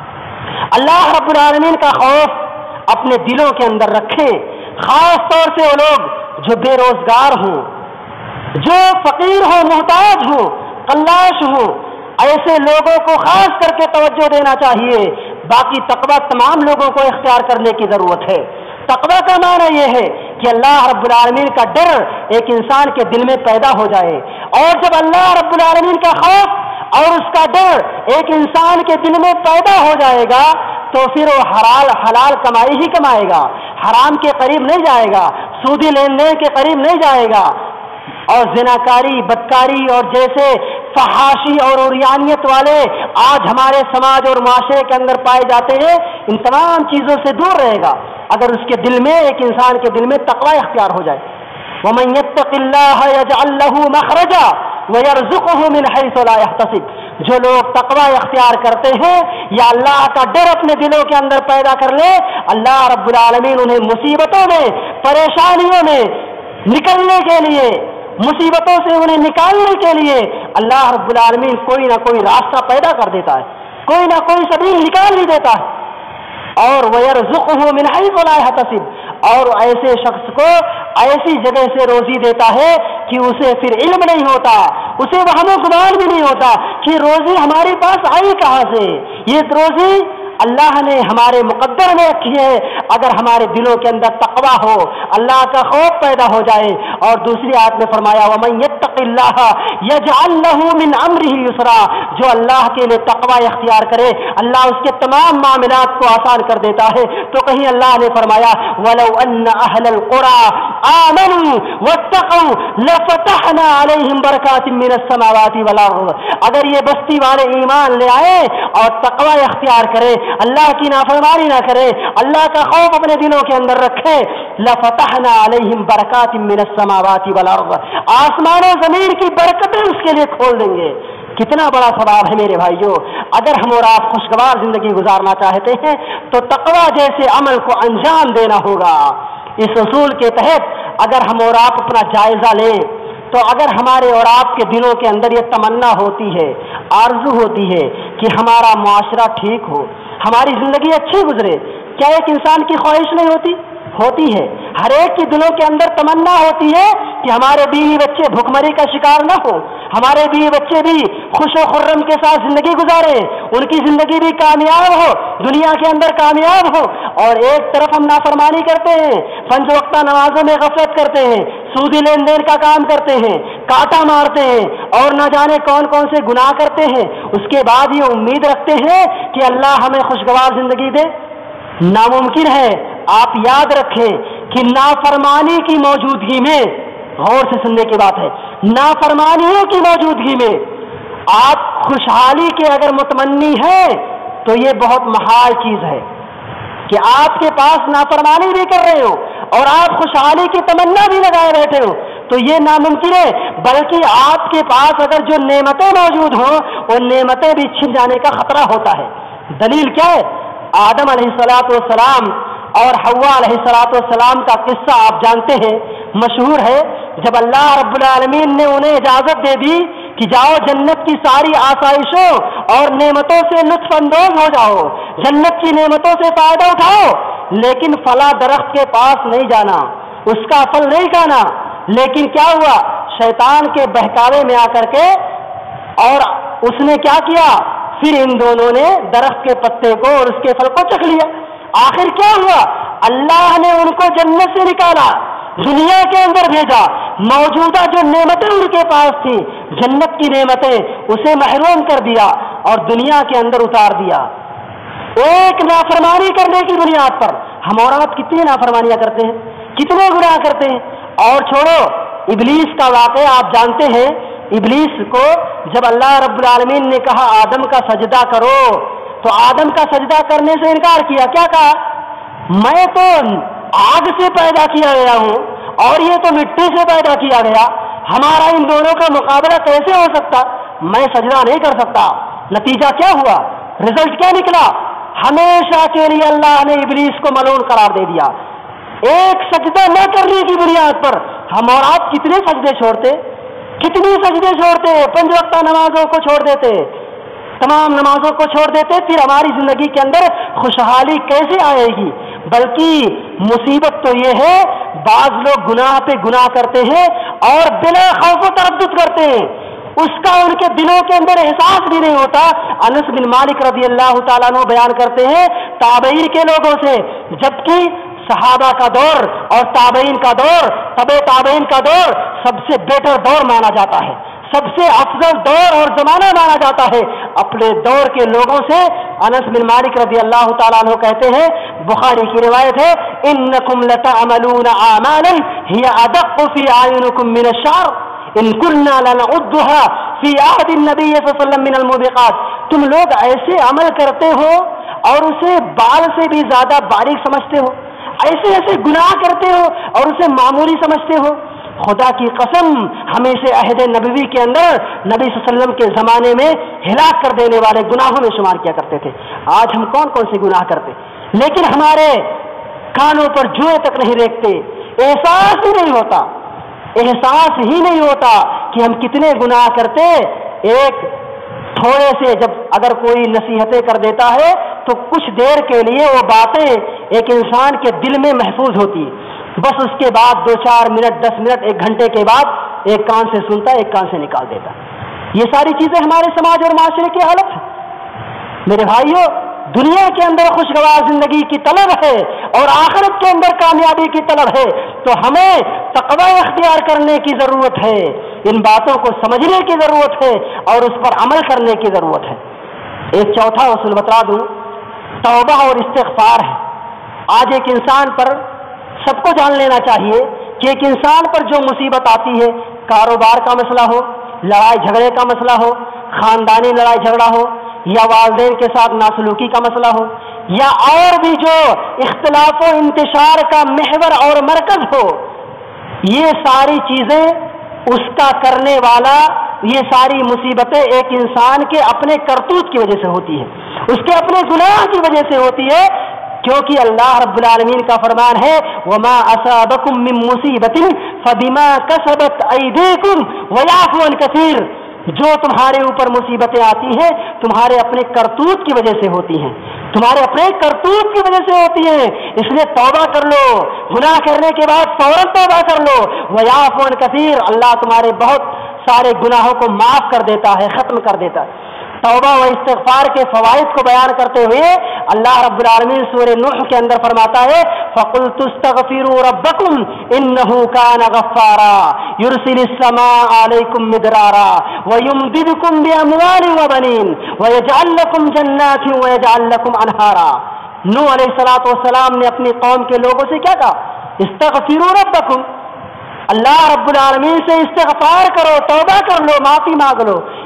اللہ رب العالمین کا خوف اپنے دلوں کے اندر رکھیں، خاص طور سے وہ لوگ جو بے روزگار ہوں، جو فقیر ہوں، محتاج ہوں، قلاش ہوں، ایسے لوگوں کو خاص کر کے توجہ دینا چاہیے۔ باقی تقویٰ تمام لوگوں کو اختیار کرنے کی ضرورت ہے۔ تقویٰ کا معنی یہ ہے کہ اللہ رب العالمین کا ڈر ایک انسان کے دل میں پیدا ہو جائے، اور جب اللہ رب العالمین کا خوف اور اس کا ڈر ایک انسان کے دل میں پیدا ہو جائے گا تو پھر وہ حلال حلال کمائی ہی کمائے گا، حرام کے قریب نہیں جائے گا، سودی لین دین کے قریب نہیں جائے گا، اور زناکاری، بدکاری اور جیسے فحاشی اور عریانیت والے آج ہمارے سماج اور معاشرے کے اندر پائے جاتے ہیں، ان تمام چیزوں سے دور رہے گا اگر اس کے دل میں، ایک انسان کے دل میں تقویٰ اختیار ہو جائے۔ وَمَن يَتَّقِ اللَّهَ يَجْعَل لَّهُ مَخْرَجًا وَيَرْزُقْهُ مِنْ حَيْثُ لَا يَحْتَسِبُ۔ جو لوگ تقویٰ اختیار کرتے ہیں یا اللہ کا ڈر اپنے دلوں کے اندر پیدا کر لے، اللہ رب العالمین انہیں مصیبتوں میں، پریشانیوں میں نکلنے کے لیے، مصیبتوں سے انہیں نکالنے کے لیے اللہ رب العالمین کوئی نہ کوئی راستہ پیدا کر دیتا ہے، کوئی نہ کوئی سبیل نکال ہی دیتا ہے۔ اور وَيَرْزُقْهُ مِنْ حَيْثُ لَا يَحْتَسِبُ، اور ایسے شخص کو ایسی جگہ سے روزی دیتا ہے کہ اسے پھر علم نہیں ہوتا، اسے وہم و گمان بھی نہیں ہوتا کہ روزی ہمارے پاس آئی کہاں سے۔ یہ روزی اللہ نے ہمارے مقدر میں رکھی ہے اگر ہمارے دلوں کے اندر تقویٰ ہو، اللہ کا خوف پیدا ہو جائے۔ اور دوسری آیت میں فرمایا وَمَن يَتَّقِ اللَّهَ يَجْعَل لَّهُ مِنْ أَمْرِهِ يُسْرًا، جو اللہ کے لیے تقویٰ اختیار کرے اللہ اس کے تمام معاملات کو آسان کر دیتا ہے۔ تو کہیں اللہ نے فرمایا وَلَوْ أَنَّ أَهْلَ الْقُرَىٰ آمَنُوا وَاتَّقَوْا لَفَتَحْنَا عَلَيْهِمْ بَرَكَاتٍ مِّنَ السَّمَاوَاتِ وَالْأَرْضِ، اگر یہ بستی والے ایمان لے آئے اور تقویٰ اختیار کرے، اللہ کی نافرمانی نہ کرے، اللہ کا خوف اپنے دلوں کے اندر رکھے، لفتحنا علیہم برکات من السماوات والارض، آسمان و زمین کی برکتیں اس کے لیے کھول دیں گے۔ کتنا بڑا ثواب ہے میرے بھائیوں۔ اگر ہم اور آپ خوشگوار زندگی گزارنا چاہتے ہیں تو تقویٰ جیسے عمل کو انجام دینا ہوگا۔ اس اصول کے تحت اگر ہم اور آپ اپنا جائزہ لیں تو اگر ہمارے اور آپ کے دلوں کے اندر یہ تمنا ہوتی ہے، آرزو ہوتی ہے کہ ہمارا معاشرہ ٹھیک ہو، ہماری زندگی اچھی گزرے، کیا ایک انسان کی خواہش نہیں ہوتی؟ ہوتی ہے۔ ہر ایک کے دلوں کے اندر تمنا ہوتی ہے کہ ہمارے بیوی بچے بھوکمری کا شکار نہ ہو، ہمارے بیوی بچے بھی خوش و خرم کے ساتھ زندگی گزارے، ان کی زندگی بھی کامیاب ہو، دنیا کے اندر کامیاب ہو۔ اور ایک طرف ہم نافرمانی کرتے ہیں، پنج وقتہ نمازوں میں غفلت کرتے ہیں، سودی لین دین کا کام کرتے ہیں، کاٹا مارتے ہیں اور نہ جانے کون کون سے گناہ کرتے ہیں، اس کے بعد یہ امید رکھتے ہیں کہ اللہ ہمیں خوشگوار زندگی دے؟ ناممکن ہے۔ آپ یاد رکھیں کہ نافرمانی کی موجودگی میں، غور سے سننے کی بات ہے، نافرمانیوں کی موجودگی میں آپ خوشحالی کے اگر متمنی ہیں تو یہ بہت محال چیز ہے کہ آپ کے پاس نافرمانی بھی کر رہے ہو اور آپ خوشحالی کی تمنا بھی لگائے بیٹھے ہو، تو یہ ناممکن ہے۔ بلکہ آپ کے پاس اگر جو نعمتیں موجود ہوں وہ نعمتیں بھی چھن جانے کا خطرہ ہوتا ہے۔ دلیل کیا ہے؟ آدم علیہ الصلوۃ والسلام اور حوا علیہ الصلوۃ والسلام کا قصہ آپ جانتے ہیں، مشہور ہے۔ جب اللہ رب العالمین نے انہیں اجازت دے دی کہ جاؤ جنت کی ساری آسائشوں اور نعمتوں سے لطف اندوز ہو جاؤ، جنت کی نعمتوں سے فائدہ اٹھاؤ، لیکن فلاں درخت کے پاس نہیں جانا، اس کا پھل نہیں کھانا۔ لیکن کیا ہوا؟ شیطان کے بہکاوے میں آ کر کے اور اس نے کیا کیا؟ پھر ان دونوں نے درخت کے پتے کو اور اس کے پھل کو چکھ لیا۔ آخر کیا ہوا؟ اللہ نے ان کو جنت سے نکالا، دنیا کے اندر بھیجا، موجودہ جو نعمتیں ان کے پاس تھی، جنت کی نعمتیں، اسے محروم کر دیا اور دنیا کے اندر اتار دیا ایک نافرمانی کرنے کی بنیاد پر۔ ہم عورت کتنی نافرمانیاں کرتے ہیں، کتنے گناہ کرتے ہیں۔ اور چھوڑو ابلیس کا واقعہ آپ جانتے ہیں۔ ابلیس کو جب اللہ رب العالمین نے کہا آدم کا سجدہ کرو تو آدم کا سجدہ کرنے سے انکار کیا۔ کیا کہا؟ میں تو آگ سے پیدا کیا گیا ہوں اور یہ تو مٹی سے پیدا کیا گیا، ہمارا ان دونوں کا مقابلہ کیسے ہو سکتا؟ میں سجدہ نہیں کر سکتا۔ نتیجہ کیا ہوا؟ رزلٹ کیا نکلا؟ ہمیشہ کے لیے اللہ نے ابلیس کو ملعون قرار دے دیا۔ ایک سجدہ نہ کرنے کی بنیاد پر ہم اور آپ کتنے سجدے چھوڑتے، کتنی سجدے چھوڑتے، پنج وقتہ نمازوں کو چھوڑ دیتے، تمام نمازوں کو چھوڑ دیتے، پھر ہماری زندگی کے اندر خوشحالی کیسے آئے گی؟ بلکہ مصیبت تو یہ ہے بعض لوگ گناہ پہ گناہ کرتے ہیں اور بلا خوف و تردد کرتے ہیں، اس کا ان کے دلوں کے اندر احساس بھی نہیں ہوتا۔ انس بن مالک رضی اللہ تعالیٰ عنہ بیان کرتے ہیں تابعین کے لوگوں سے، جبکہ صحابہ کا دور اور تابعین کا دور، تبع تابعین کا دور سب سے بیٹر دور مانا جاتا ہے، سب سے افضل دور اور زمانہ مانا جاتا ہے۔ اپنے دور کے لوگوں سے انس بن مالک رضی اللہ تعالیٰ عنہ کہتے ہیں، بخاری کی روایت ہے، انکم لتعملون اعمالا ہی ادق فی اعینکم من الشعر ان كنا لنعدها فی عہد النبی صلی اللہ علیہ وسلم من الموبقات۔ تم لوگ ایسے عمل کرتے ہو اور اسے بال سے بھی زیادہ باریک سمجھتے ہو، ایسے ایسے گناہ کرتے ہو اور اسے معمولی سمجھتے ہو۔ خدا کی قسم ہم اسے عہد نبوی کے اندر نبی صلی اللہ علیہ وسلم کے زمانے میں ہلاک کر دینے والے گناہوں میں شمار کیا کرتے تھے۔ آج ہم کون کون سے گناہ کرتے، لیکن ہمارے کانوں پر جوئیں تک نہیں ریکتے، احساس ہی نہیں ہوتا، احساس ہی نہیں ہوتا کہ ہم کتنے گناہ کرتے۔ ایک تھوڑے سے جب اگر کوئی نصیحتیں کر دیتا ہے تو کچھ دیر کے لیے وہ باتیں ایک انسان کے دل میں محفوظ ہوتی ہے، بس اس کے بعد دو چار منٹ، دس منٹ، ایک گھنٹے کے بعد ایک کان سے سنتا ہے، ایک کان سے نکال دیتا۔ یہ ساری چیزیں ہمارے سماج اور معاشرے کی حالت ہے۔ میرے بھائیوں، دنیا کے اندر خوشگوار زندگی کی طلب ہے اور آخرت کے اندر کامیابی کی طلب ہے، تو ہمیں تقوی اختیار کرنے کی ضرورت ہے، ان باتوں کو سمجھنے کی ضرورت ہے اور اس پر عمل کرنے کی ضرورت ہے۔ ایک چوتھا اصول بتا دوں، توبہ اور استغفار ہے۔ آج ایک انسان پر سب کو جان لینا چاہیے کہ ایک انسان پر جو مصیبت آتی ہے، کاروبار کا مسئلہ ہو، لڑائی جھگڑے کا مسئلہ ہو، خاندانی لڑائی جھگڑا ہو، یا والدین کے ساتھ ناسلوکی کا مسئلہ ہو، یا اور بھی جو اختلاف و انتشار کا محور اور مرکز ہو، یہ ساری چیزیں اس کا کرنے والا، یہ ساری مصیبتیں ایک انسان کے اپنے کرتوت کی وجہ سے ہوتی ہے، اس کے اپنے گناہ کی وجہ سے ہوتی ہے، کیونکہ اللہ رب العالمین کا فرمان ہے وَمَا أَصَابَكُم مِّن مُّصِيبَةٍ فَبِمَا كَسَبَتْ أَيْدِيكُمْ وَيَعْفُو عَن كَثِيرٍ۔ جو تمہارے اوپر مصیبتیں آتی ہیں تمہارے اپنے کرتوت کی وجہ سے ہوتی ہیں، تمہارے اپنے کرتوت کی وجہ سے ہوتی ہیں، اس لیے توبہ کر لو، گناہ کرنے کے بعد فوراً توبہ کر لو۔ وَيَعْفُو عَن كَثِيرٍ، اللہ تمہارے بہت سارے گناہوں کو معاف کر دیتا ہے، ختم کر دیتا ہے۔ توبہ و استغفار کے فوائد کو بیان کرتے ہوئے اللہ رب العالمین سورہ نوح کے اندر فرماتا ہے فَقُلْتُ اسْتَغْفِرُوا رَبَّكُمْ إِنَّهُ كَانَ غَفَّارًا يُرْسِلِ السَّمَاءَ عَلَيْكُمْ مِدْرَارًا وَيُمْدِدْكُمْ بِأَمْوَالٍ وَبَنِينَ وَيَجْعَلْ لَكُمْ جَنَّاتٍ وَيَجْعَلْ لَكُمْ أَنْهَارًا۔ نوح علیہ الصلوۃ والسلام نے اپنی قوم کے لوگوں سے کیا کہا؟ استغفروا ربکم، اللہ رب العالمین سے استغفار کرو، توبہ کر لو، معافی مانگ لو،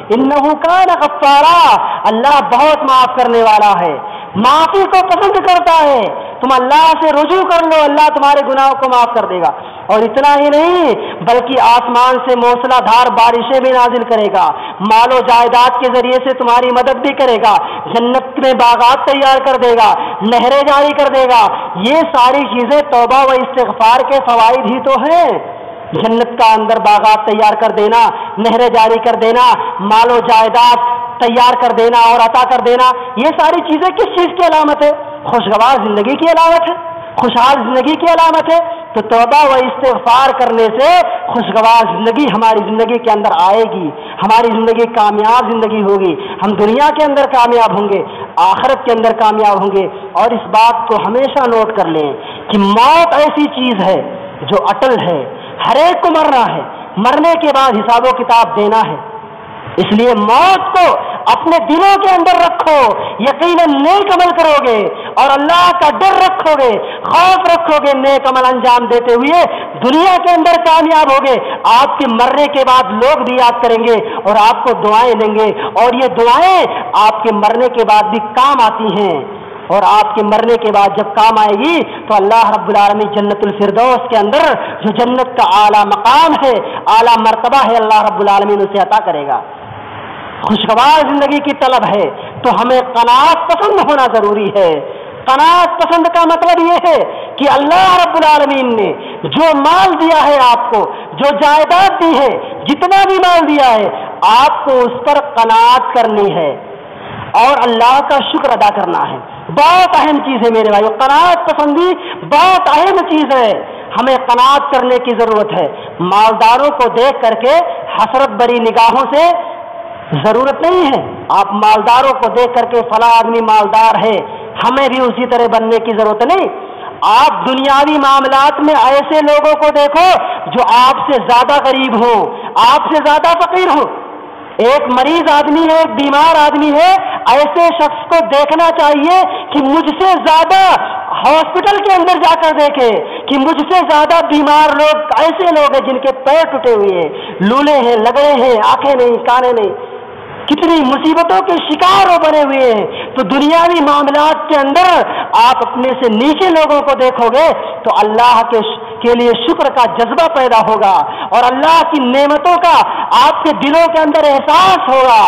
इन्नहु कान गफ्फारा, अल्लाह बहुत माफ करने वाला है, माफी को पसंद करता है। तुम अल्लाह से रुजू कर लो, अल्लाह तुम्हारे गुनाहों को माफ कर देगा। और इतना ही नहीं बल्कि आसमान से मूसलाधार बारिशें भी नाजिल करेगा, मालो जायदाद के जरिए से तुम्हारी मदद भी करेगा, जन्नत में बागात तैयार कर देगा, नहरें जारी कर देगा। ये सारी चीजें तौबा व इस्तिग़फ़ार के फवाइद ही तो हैं। जन्नत का अंदर बागात तैयार कर देना, नहरें जारी कर देना, मालो जायदाद तैयार कर देना और अता कर देना, ये सारी चीजें किस चीज की अलामत है? खुशगवार जिंदगी की अलामत है, खुशहाल जिंदगी की अलामत है। तो तौबा व इस्तिग़फ़ार करने से खुशगवार जिंदगी हमारी जिंदगी के अंदर आएगी, हमारी जिंदगी कामयाब जिंदगी होगी, हम दुनिया के अंदर कामयाब होंगे, आखिरत के अंदर कामयाब होंगे। और इस बात को हमेशा नोट कर लें कि मौत ऐसी चीज है जो अटल है, हर एक को मरना है, मरने के बाद हिसाबो किताब देना है। इसलिए मौत को अपने दिलों के अंदर रखो, यकीनन नेक अमल करोगे और अल्लाह का डर रखोगे, खौफ रखोगे, नेक अमल अंजाम देते हुए दुनिया के अंदर कामयाब होगे। आपके मरने के बाद लोग भी याद करेंगे और आपको दुआएं देंगे, और ये दुआएं आपके मरने के बाद भी काम आती हैं। और आपके मरने के बाद जब काम आएगी तो अल्लाह रब्बुल आलमीन जन्नतुल फिरदौस के अंदर जो जन्नत का आला मकाम है, आला मर्तबा है, अल्लाह रब्बुल आलमीन उसे अता करेगा। खुशगवार जिंदगी की तलब है तो हमें कनात पसंद होना जरूरी है। कनात पसंद का मतलब ये है कि अल्लाह रब्बुल आलमीन ने जो माल दिया है आपको, जो जायदाद दी है, जितना भी माल दिया है, आपको उस पर कनात करनी है और अल्लाह का शुक्र अदा करना है। बहुत अहम चीज है मेरे भाइयों, कनात पसंदी बहुत अहम चीज है। हमें कनात करने की जरूरत है। मालदारों को देख करके हसरत भरी निगाहों से जरूरत नहीं है। आप मालदारों को देख करके फला आदमी मालदार है, हमें भी उसी तरह बनने की जरूरत नहीं। आप दुनियावी मामलात में ऐसे लोगों को देखो जो आपसे ज्यादा गरीब हो, आपसे ज्यादा फकीर हो। एक मरीज आदमी है, एक बीमार आदमी है, ऐसे शख्स को देखना चाहिए कि मुझसे ज्यादा हॉस्पिटल के अंदर जाकर देखे कि मुझसे ज्यादा बीमार लोग ऐसे लोग हैं जिनके पैर टूटे हुए हैं, लूले हैं, लगड़े हैं, आंखें नहीं, काने नहीं, कितनी मुसीबतों के शिकार हो बने हुए हैं। तो दुनियावी मामलात के अंदर आप अपने से नीचे लोगों को देखोगे तो अल्लाह के के लिए शुक्र का जज्बा पैदा होगा और अल्लाह की नेमतों का आपके दिलों के अंदर एहसास होगा।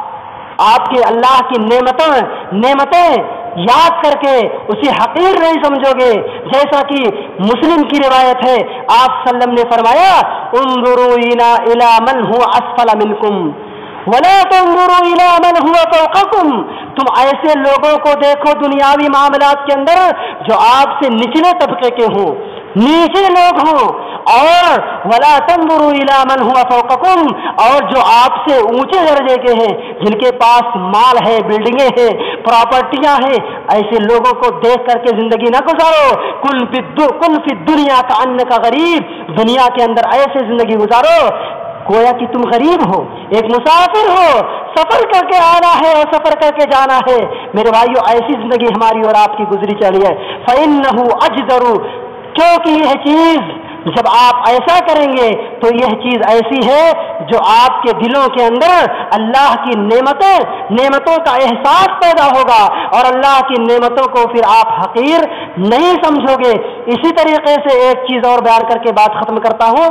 आपके अल्लाह की नेमतें नेमतें याद करके उसे हकीर नहीं समझोगे। जैसा कि मुस्लिम की रिवायत है, आप सल्लम ने फरमाया, उन्जुरू इला इला मन हुवा अस्फल मिनकुम वला तंजुरू इला मन हुवा फौककुम। तुम ऐसे लोगों को देखो दुनियावी मामलात के अंदर जो आपसे निचले तबके के हों, नीचे लोग हों, और वला तंजुरू इला मन हुवा फौककुम, और जो आपसे ऊंचे दर्जे के हैं, जिनके पास माल है, बिल्डिंगें हैं, प्रॉपर्टियां हैं, ऐसे लोगों को देख करके जिंदगी ना गुजारो। कुल फिद्दु कुल फिद दुनिया का अन्न का गरीब, दुनिया के अंदर ऐसे जिंदगी गुजारो गोया कि तुम गरीब हो, एक मुसाफिर हो, सफर करके आना है और सफर करके जाना है। मेरे भाइयों, ऐसी जिंदगी हमारी और आपकी गुजरी चली है। फ़इन्नहु अजदरू, क्योंकि यह चीज जब आप ऐसा करेंगे तो यह चीज ऐसी है जो आपके दिलों के अंदर अल्लाह की नेमतें नेमतों का एहसास पैदा होगा और अल्लाह की नेमतों को फिर आप हकीर नहीं समझोगे। इसी तरीके से एक चीज और बयान करके बात खत्म करता हूँ।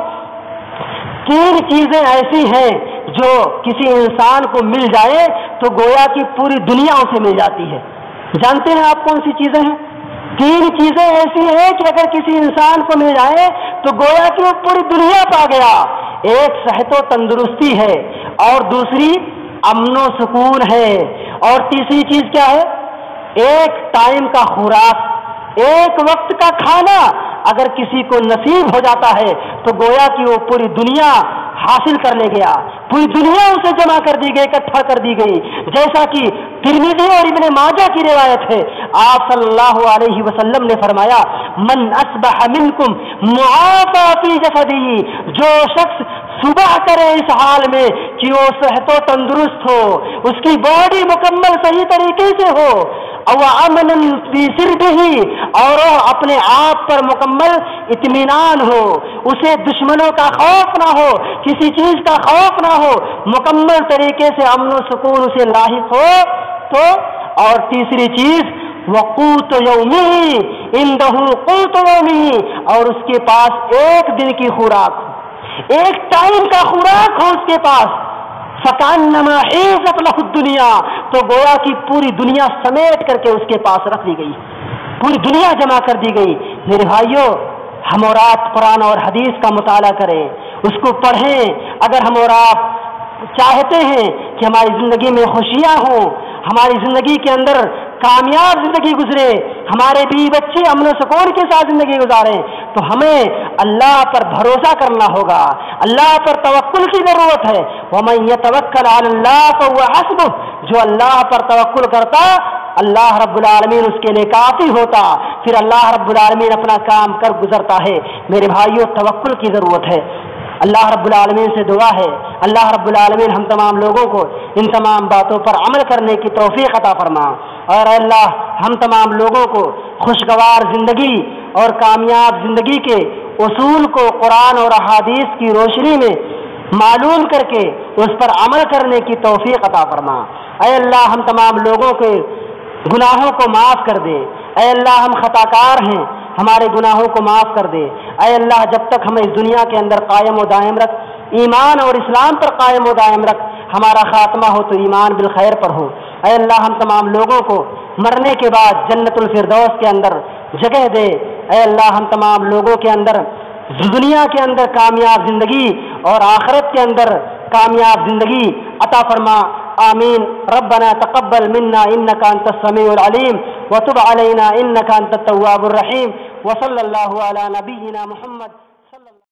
तीन चीजें ऐसी हैं जो किसी इंसान को मिल जाए तो गोया की पूरी दुनिया उसे मिल जाती है। जानते हैं आप कौन सी चीजें हैं? तीन चीजें ऐसी हैं कि अगर किसी इंसान को मिल जाए तो गोया की वो पूरी दुनिया पा गया। एक सेहतो तंदुरुस्ती है, और दूसरी अमनो सुकून है, और तीसरी चीज क्या है? एक टाइम का खुराक, एक वक्त का खाना अगर किसी को नसीब हो जाता है तो गोया कि वो पूरी दुनिया हासिल कर ले गया, पूरी दुनिया उसे जमा कर दी गई, इकट्ठा कर दी गई। जैसा कि तिर्मिज़ी और इब्ने माजा की रिवायत है, आप सल्लल्लाहु अलैहि वसल्लम ने फरमाया, मन अस्बह मिनकुम मुआफा फी जसदिही, जो शख्स सुबह करे इस हाल में कि वो सेहतो तंदुरुस्त हो, उसकी बॉडी मुकम्मल सही तरीके से हो, او امن فی سربہ، اور اپنے آپ پر مکمل اطمینان ہو، اسے دشمنوں کا خوف نہ ہو، کسی چیز کا خوف نہ ہو، مکمل طریقے سے امن و سکون اسے لاحق ہو تو۔ اور تیسری چیز وقوت یومی، عنده قوت یومی، اور اس کے پاس ایک دن کی خوراک ہو، ایک ٹائم کا خوراک ہو اس کے پاس۔ فکانما حیزت لہ الدنیا، تو گویا کی پوری دنیا سمیٹ کر کے اس کے پاس رکھ دی گئی، پوری دنیا جمع کر دی گئی۔ میرے بھائیوں، ہم اور آپ قرآن اور حدیث کا مطالعہ کریں، اس کو پڑھیں۔ اگر ہم اور آپ چاہتے ہیں کہ ہماری زندگی میں خوشیاں ہوں، ہماری زندگی کے اندر کامیاب زندگی گزرے، ہمارے بیوی بچے امن و سکون کے ساتھ زندگی گزاریں، تو ہمیں اللہ پر بھروسہ کرنا ہوگا، اللہ پر توکل کی ضرورت ہے۔ وَمَن يَتَوَكَّلْ عَلَى اللَّهِ فَهُوَ حَسْبُهُ، جو اللہ پر توکل کرتا اللہ رب العالمین اس کے لیے کافی ہوتا، پھر اللہ رب العالمین اپنا کام کر گزرتا ہے۔ میرے بھائیوں، توکل کی ضرورت ہے۔ اللہ رب العالمین سے دعا ہے اللہ رب العالمین ہم تمام لوگوں کو ان تمام باتوں پر عمل کرنے کی توفیق عطا فرما، اور اے اللہ ہم تمام لوگوں کو خوشگوار زندگی اور کامیاب زندگی کے اصول کو قرآن اور احادیث کی روشنی میں معلوم کر کے اس پر عمل کرنے کی توفیق عطا فرما۔ اے اللہ ہم تمام لوگوں کے گناہوں کو معاف کر دے، اے اللہ ہم خطا کار ہیں، ہمارے گناہوں کو معاف کر دے۔ اے اللہ جب تک ہمیں اس دنیا کے اندر قائم و دائم رکھ، ایمان اور اسلام پر قائم و دائم رکھ، ہمارا خاتمہ ہو تو ایمان بالخیر پر ہو۔ اے اللہ ہم تمام لوگوں کو مرنے کے بعد جنت الفردوس کے اندر جگہ دے۔ اے اللہ ہم تمام لوگوں کے اندر دنیا کے اندر کامیاب زندگی اور آخرت کے اندر کامیاب زندگی عطا فرما۔ آمین۔ ربنا تقبل منا انك انت السميع العليم وتب علينا انك انت التواب الرحيم، وصلى الله على نبينا محمد۔